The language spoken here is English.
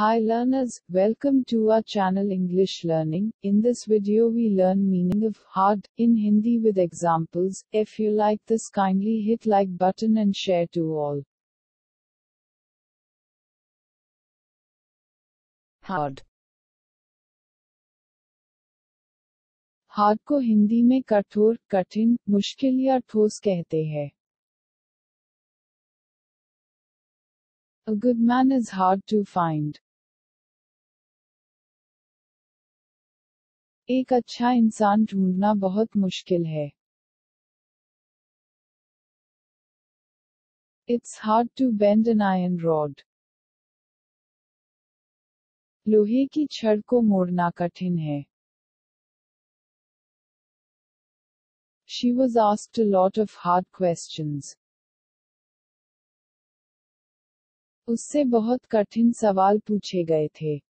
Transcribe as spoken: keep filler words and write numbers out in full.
Hi learners, welcome to our channel English Learning. In this video we learn meaning of hard in Hindi with examples. If you like this, kindly hit like button and share to all. Hard. Hard को हिंदी में कठोर, कठिन, मुश्किल या ठोस कहते हैं. A good man is hard to find. एक अच्छा इंसान ढूंढना बहुत मुश्किल है. It's hard to bend an iron rod. लोहे की छड़ को मोड़ना कठिन है. She was asked a lot of hard questions. उससे बहुत कठिन सवाल पूछे गए थे.